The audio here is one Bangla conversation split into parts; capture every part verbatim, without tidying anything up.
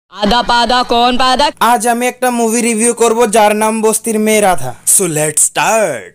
आधा पादा कौन पादा। आज আমি একটা মুভি রিভিউ করব যার নাম বস্তির মেয়ে রাধা। So let's start.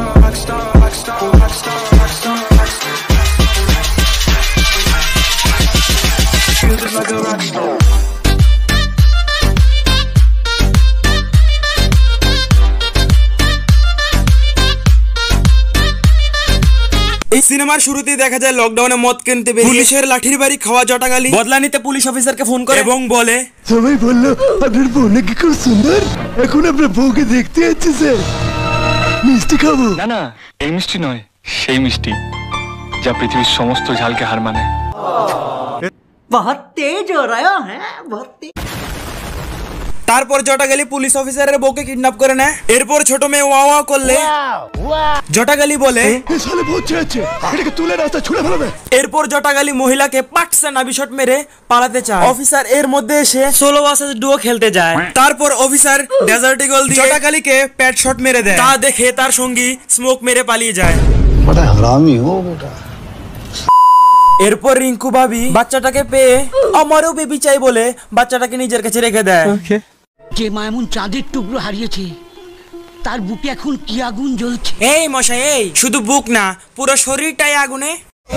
এই সিনেমার শুরুতেই দেখা যায় লকডাউনে মদ কিনতে বেরিয়ে পুলিশের লাঠির বাড়ি খাওয়া জটাগালি বদলা নিতে পুলিশ অফিসারকে ফোন করে এবং বলে সবাই বললো আপনার বউ নাকি খুব সুন্দর, এখন আপনার বউকে দেখতে যাচ্ছে স্যার, মিষ্টি খাবো। না না, এই মিষ্টি নয়, সেই মিষ্টি যা পৃথিবীর সমস্ত ঝালকে হার মানে। बहुत तेज हो रहा है, बहुत तेज। তারপর জটাগালি পুলিশ অফিসারের বউকে কিডন্যাপ করে নেয়। এরপর ছোট মেয়ে ওয়া ওয়া করলে জটাগালি বলে শালা বহুত চেয়েছে, এটাকে তুলে রাস্তা ছুঁড়ে ফেলবে। এরপর জটাগালি মহিলাকে পাটসা নাভি শট মেরে পালাতে চায়। অফিসার এর মধ্যে এসে সোলো ভার্সেস ডুও খেলতে যায়। তারপর অফিসার ডেজার্ট ইগল দিয়ে জটাগালিকে প্যাড শট মেরে দেয়। তা দেখে তার সঙ্গী স্মোক মেরে পালিয়ে যায়। বড় হারামি হো বেটা। এরপর রিঙ্কু ভাবি বাচ্চাটাকে পেয়ে আমারও বেবি চাই বলে বাচ্চাটাকে নিজের কাছে রেখে দেয়। যে মা এমন চাঁদের টুকরো হারিয়েছে তার বুকে এখন কি আগুন জ্বলছে। এই মশাই, এই শুধু বুক না, পুরো শরীরটাই আগুনে।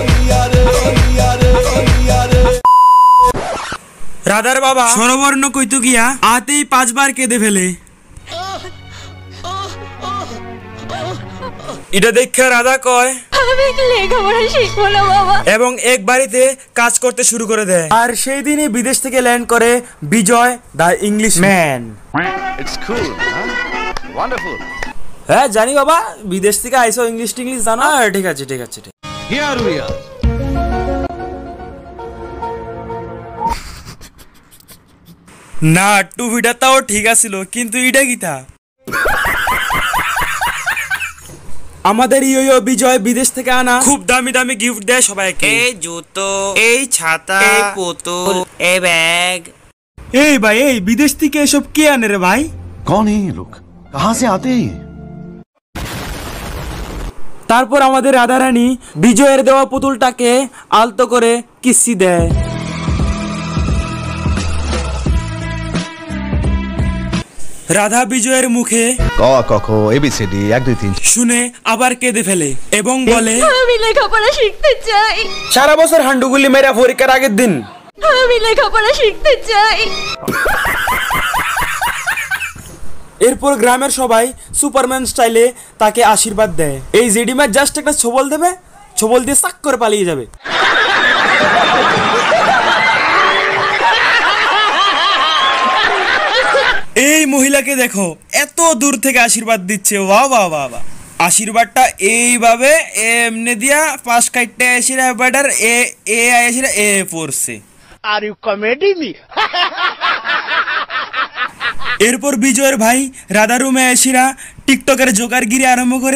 রাধার বাবা সরবর্ণ কইতু গিয়া আতেই পাঁচবার কেঁদে ফেলে। এটা দেখে রাধা কয় এবং এক বাড়িতে কাজ করতে শুরু করে দেয়। আর সেই দিনই বিদেশ থেকে ল্যান্ড করে বিজয় দা ইংলিশ ম্যান। হ্যাঁ জানি বাবা, বিদেশ থেকে আইসো, ইংলিশ টিংলিশ জানো। ঠিক আছে ঠিক আছে ঠিক না, টুপিটা তাও ঠিক আছিল, কিন্তু এটা কি থা আমাদের ইয়ো বিজয় বিদেশ থেকে আনা খুব দামি দামি গিফট দেয় সবাইকে। এই জুতো, এই ছাতা, এই পুতুল, এই ব্যাগ। এই ভাই, এই বিদেশ থেকে এসব কে আনে রে ভাই? कौन है ये लोग, कहां से आते हैं? তারপর আমাদের রাধারানী বিজয়ের দেওয়া পুতুলটাকে আলতো করে কিস্সি দেয়। রাধা বিজয়ের মুখে ক ক খ এবিসিডি এক দুই তিন শুনে আবার কেঁদে ফেলে এবং বলে আমি লেখাপড়া শিখতে চাই। সারা বছর হান্ডুগুলি মেরা পরীক্ষার আগের দিন আমি লেখাপড়া শিখতে চাই। এরপর গ্রামের সবাই সুপারম্যান স্টাইলে তাকে আশীর্বাদ দেয়। এই জেডিম্যান জাস্ট একটা ছবল দেবে, ছবল দিয়ে সাক করে পালিয়ে যাবে। এই মহিলাকে দেখো, এত দূর থেকে আশীর্বাদ দিচ্ছে। বাহ বাহ বাহ বাহ। আশীর্বাদটা এইভাবে এমনি দিয়া পাশ কাটতে আসিরা ব্যাটার এ এ আসিরা এ পড়ছে। Are you comedy me. এরপর বিজয়ের ভাই রাধা রুমে আসিরা টিকটকের জোকারগিরি আরম্ভ করে।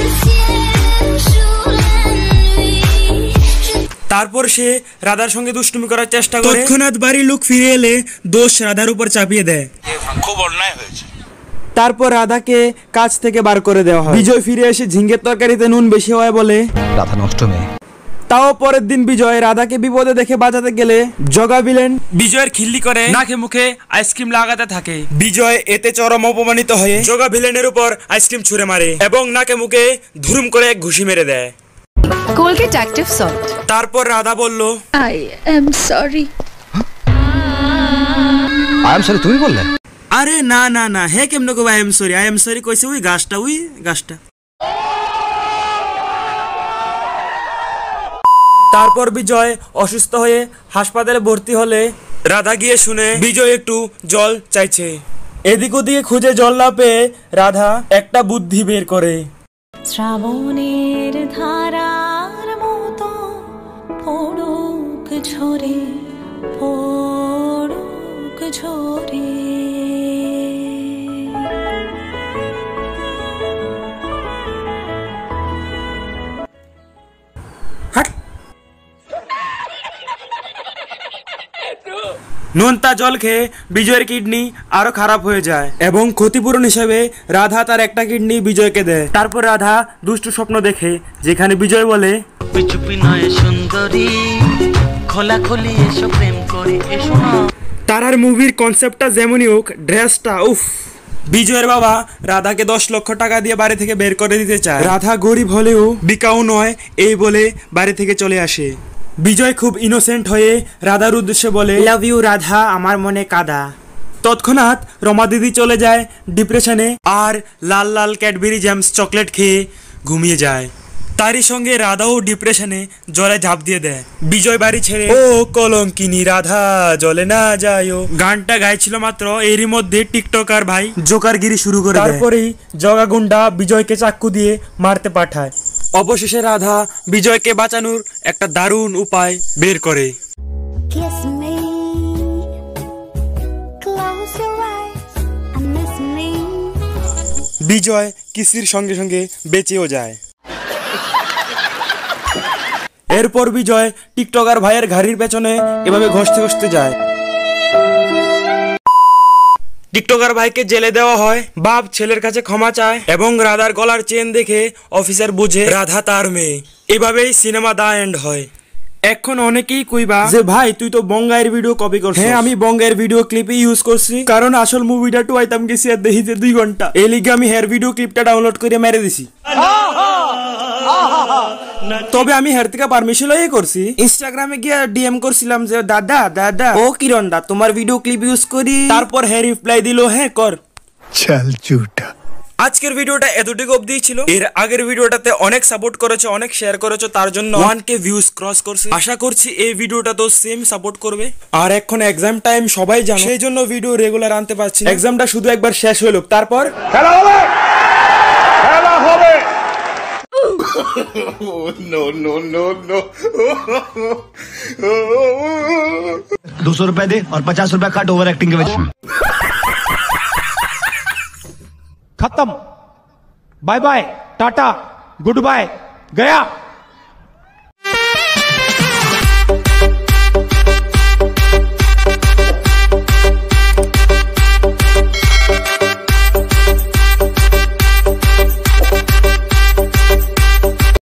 তারপর সে রাধার সঙ্গে দুষ্টুমি করার চেষ্টা করে। তৎক্ষণাৎ বাড়ির লোক ফিরে এলে দোষ রাধার উপর চাপিয়ে দেয়। খুব অন্যায় হয়েছে। তারপর রাধাকে কাজ থেকে বার করে দেওয়া হয়। বিজয় ফিরে এসে ঝিঙ্গের তরকারিতে নুন বেশি হয় বলে রাধা নষ্ট মেয়ে। তাও পরের দিন বিজয় রাধাকে বিপদে দেখে বাঁচাতে গেলে জগা ভিলেন বিজয়ের খিল্লি করে নাকে মুখে আইসক্রিম লাগাতে থাকে। বিজয় এতে চরম অপমানিত হয়ে জগা ভিলেনের উপর আইসক্রিম ছুঁড়ে মারে এবং নাকে মুখে ধুরুম করে এক ঘুষি মেরে দেয়। Colgate active salt. তারপর রাধা বলল I am sorry. I am sorry তুমি বললে? আরে না না না, হে কেমনে কই I am sorry? I am sorry কইছে ওই গাছটা, ওই গাছটা। তারপর বিজয় অসুস্থ হয়ে হাসপাতালে ভর্তি হলে রাধা গিয়ে শুনে বিজয় একটু জল চাইছে। এদিক ওদিকে খুঁজে জল না পেয়ে রাধা একটা বুদ্ধি বের করে। শ্রাবণের ধারার মতো পড়ুক ঝরে, পড়ুক ঝরে। নোনতা জল খেয়ে বিজয়ের কিডনি আরো খারাপ হয়ে যায় এবং ক্ষতিপূরণ হিসেবে রাধা তার একটা কিডনি বিজয়কে দেয়। তারপর রাধা দুষ্টু স্বপ্ন দেখে যেখানে বিজয় বলে চুপি চুপি নয় সুন্দরী, খোলা খোলি এসো প্রেম করে এসো না। তারার মুভির কনসেপ্টটা যেমনই হোক, ড্রেসটা উফ। বিজয়ের বাবা রাধাকে দশ লক্ষ টাকা দিয়ে বাড়ি থেকে বের করে দিতে চায়। রাধা গরিব হলেও বিকাউ নয় এই বলে বাড়ি থেকে চলে আসে। বিজয় খুব ইনোসেন্ট হয়ে রাধার উদ্দেশ্যে বলে, লাভ ইউ রাধা, আমার মনে কাদা। তৎক্ষণাৎ রমা দিদি চলে যায় ডিপ্রেশনে আর লাল লাল ক্যাডবেরি জ্যামস চকলেট খেয়ে ঘুমিয়ে যায়। তারই সঙ্গে রাধাও ডিপ্রেশনে জলে ঝাঁপ দিয়ে দেয়। বিজয় বাড়ি ছেড়ে ও কলঙ্কিনী রাধা জলে না যায় গানটা গাইছিল মাত্র, এরই মধ্যে টিকটকার ভাই জোকারগিরি শুরু করে। তারপরেই জগা গুন্ডা বিজয়কে চাক্কু দিয়ে মারতে পাঠায়। অবশেষে রাধা বিজয়কে বাঁচানোর একটা দারুণ উপায় বের করে। Kiss me, close your eyes and miss me. বিজয় কিসির সঙ্গে সঙ্গে বেঁচেও যায়। এরপর বিজয় টিকটকার ভাইয়ের গাড়ির পেছনে এভাবে ঘষতে ঘষতে যায়। টিকটকার ভাইকে জেলে দেওয়া হয়। বাপ ছেলের কাছে ক্ষমা চায় এবং রাধার গলার চেন দেখে অফিসার বুঝে রাধা তার মেয়ে। এভাবেই সিনেমা দা এন্ড হয়। এখন অনেকেই কইবা যে ভাই তুই তো বঙ্গাইয়ের ভিডিও কপি করছিস। হ্যাঁ, আমি বঙ্গাইয়ের ভিডিও ক্লিপে ইউজ করছি, কারণ আসল মুভিটা টু আইতাম গেছি আর দেখিতে দুই ঘন্টা। এই লিগে আমি হেয়ার ভিডিও ক্লিপটা ডাউনলোড করে মেরে দিছি। তবে আমি হেয়ার থেকে পারমিশন লইয়ে করছি। ইনস্টাগ্রামে গিয়ে ডিএম করছিলাম যে দাদা দাদা ও কিরণ দা তোমার ভিডিও ক্লিপ ইউজ করি। তারপর হ্যাঁ রিপ্লাই দিল হ্যাঁ কর। চল ঝুটা। আজকের ভিডিওটা এতটুকু অবধি ছিল। এর আগের ভিডিওটাতে অনেক সাপোর্ট করেছো, অনেক শেয়ার করেছো, তার জন্য ওয়ান কে ভিউজ ক্রস করছে। আশা করছি এই ভিডিওটা তো সেম সাপোর্ট করবে। আর এখন এক্সাম টাইম সবাই জানো, সেই জন্য ভিডিও রেগুলার আনতে পারছি না। এক্সামটা শুধু একবার শেষ হলো, তারপর খেলা হবে খেলা হবে। नो नो नो नो दो सौ रुपए दे और पचास रुपए कट ओवर एक्टिंग के वजह। खत्म, bye bye, tata, goodbye, गया।